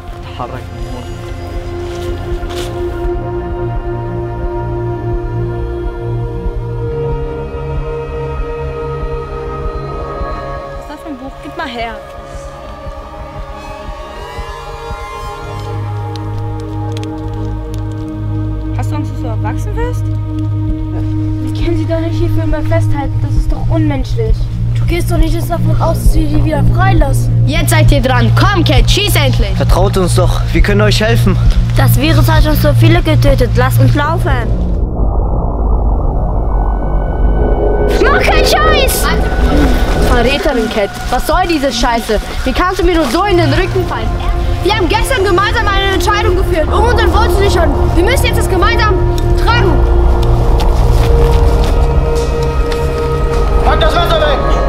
اتحرك من هون. Was ist das für ein Buch? Gib mal her. Hast du Angst, dass du erwachsen wirst? Wir können sie doch nicht hierfür immer festhalten. Das ist doch unmenschlich. Du gehst doch nicht jetzt davon aus, dass wir die wieder freilassen. Jetzt seid ihr dran. Komm, Cat, schieß endlich. Vertraut uns doch, wir können euch helfen. Das Virus hat schon so viele getötet. Lasst uns laufen. Mach keinen Scheiß! Verräterin, Cat. Was soll diese Scheiße? Wie kannst du mir nur so in den Rücken fallen? Wir haben gestern gemeinsam eine Entscheidung geführt, um unseren Wohl zu sichern. Wir müssen jetzt das gemeinsam tragen. Pack das Wasser weg!